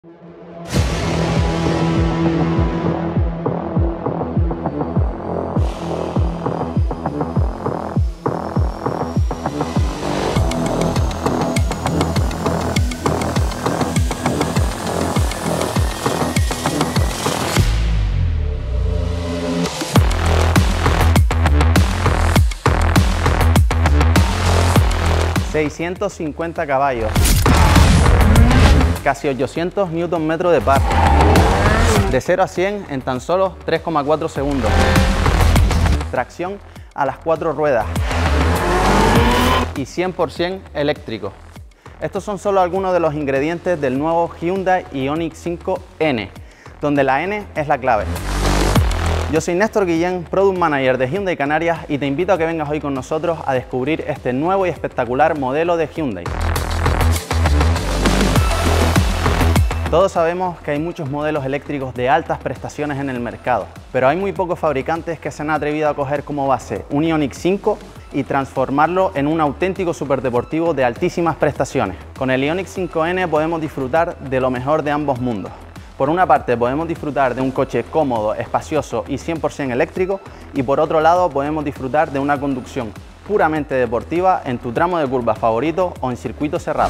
...650 caballos... ...casi 800 Nm de par... ...de 0 a 100 en tan solo 3,4 segundos... ...tracción a las 4 ruedas... ...y 100% eléctrico... Estos son solo algunos de los ingredientes del nuevo Hyundai Ioniq 5N... ...donde la N es la clave... Yo soy Néstor Guillén, Product Manager de Hyundai Canarias y te invito a que vengas hoy con nosotros a descubrir este nuevo y espectacular modelo de Hyundai. Todos sabemos que hay muchos modelos eléctricos de altas prestaciones en el mercado, pero hay muy pocos fabricantes que se han atrevido a coger como base un Ioniq 5 y transformarlo en un auténtico superdeportivo de altísimas prestaciones. Con el Ioniq 5N podemos disfrutar de lo mejor de ambos mundos. Por una parte podemos disfrutar de un coche cómodo, espacioso y 100% eléctrico, y por otro lado podemos disfrutar de una conducción puramente deportiva en tu tramo de curvas favorito o en circuito cerrado.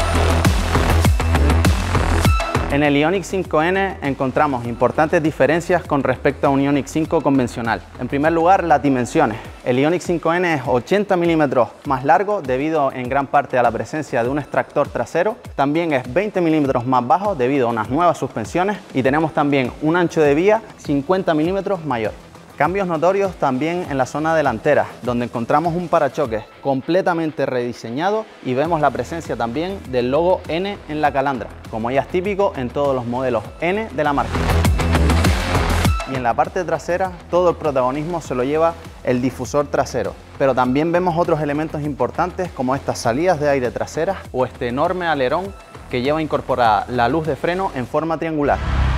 En el Ioniq 5N encontramos importantes diferencias con respecto a un Ioniq 5 convencional. En primer lugar, las dimensiones. El Ioniq 5N es 80 milímetros más largo debido en gran parte a la presencia de un extractor trasero. También es 20 milímetros más bajo debido a unas nuevas suspensiones y tenemos también un ancho de vía 50 milímetros mayor. Cambios notorios también en la zona delantera, donde encontramos un parachoques completamente rediseñado y vemos la presencia también del logo N en la calandra, como ya es típico en todos los modelos N de la marca. Y en la parte trasera todo el protagonismo se lo lleva el difusor trasero, pero también vemos otros elementos importantes como estas salidas de aire traseras o este enorme alerón que lleva incorporada la luz de freno en forma triangular.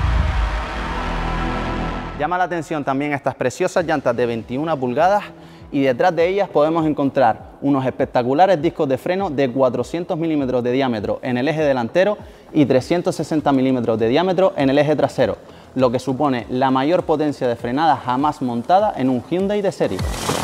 Llama la atención también estas preciosas llantas de 21 pulgadas y detrás de ellas podemos encontrar unos espectaculares discos de freno de 400 milímetros de diámetro en el eje delantero y 360 milímetros de diámetro en el eje trasero, lo que supone la mayor potencia de frenada jamás montada en un Hyundai de serie.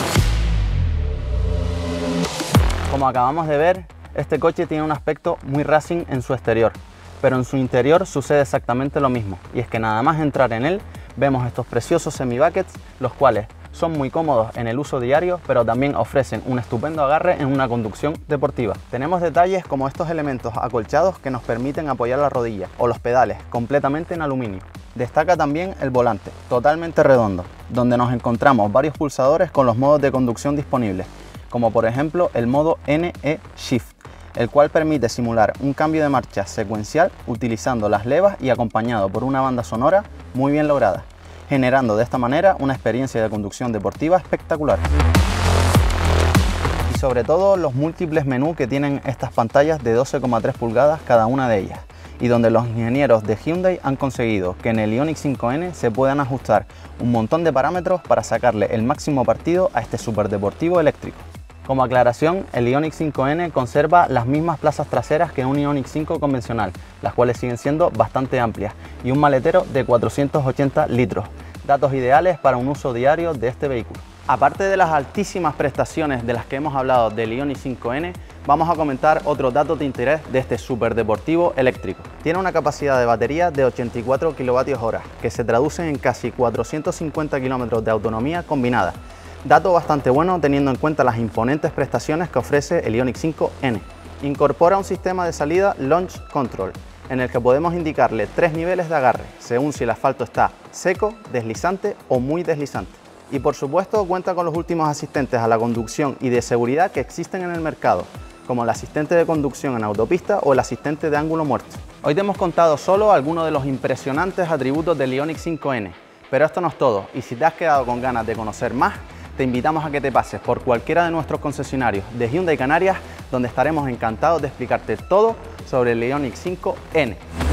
Como acabamos de ver, este coche tiene un aspecto muy racing en su exterior, pero en su interior sucede exactamente lo mismo, y es que nada más entrar en él vemos estos preciosos semi-buckets, los cuales son muy cómodos en el uso diario, pero también ofrecen un estupendo agarre en una conducción deportiva. Tenemos detalles como estos elementos acolchados que nos permiten apoyar la rodilla, o los pedales, completamente en aluminio. Destaca también el volante, totalmente redondo, donde nos encontramos varios pulsadores con los modos de conducción disponibles, como por ejemplo el modo NE Shift, el cual permite simular un cambio de marcha secuencial utilizando las levas y acompañado por una banda sonora muy bien lograda, generando de esta manera una experiencia de conducción deportiva espectacular. Y sobre todo los múltiples menús que tienen estas pantallas de 12,3 pulgadas cada una de ellas, y donde los ingenieros de Hyundai han conseguido que en el Ioniq 5N se puedan ajustar un montón de parámetros para sacarle el máximo partido a este superdeportivo eléctrico. Como aclaración, el Ioniq 5N conserva las mismas plazas traseras que un Ioniq 5 convencional, las cuales siguen siendo bastante amplias, y un maletero de 480 litros, datos ideales para un uso diario de este vehículo. Aparte de las altísimas prestaciones de las que hemos hablado del Ioniq 5N, vamos a comentar otros datos de interés de este superdeportivo eléctrico. Tiene una capacidad de batería de 84 kWh, que se traduce en casi 450 km de autonomía combinada. Dato bastante bueno teniendo en cuenta las imponentes prestaciones que ofrece el Ioniq 5N. Incorpora un sistema de salida Launch Control, en el que podemos indicarle 3 niveles de agarre, según si el asfalto está seco, deslizante o muy deslizante. Y por supuesto cuenta con los últimos asistentes a la conducción y de seguridad que existen en el mercado, como el asistente de conducción en autopista o el asistente de ángulo muerto. Hoy te hemos contado solo algunos de los impresionantes atributos del Ioniq 5N, pero esto no es todo, y si te has quedado con ganas de conocer más, te invitamos a que te pases por cualquiera de nuestros concesionarios de Hyundai Canarias, donde estaremos encantados de explicarte todo sobre el Ioniq 5N.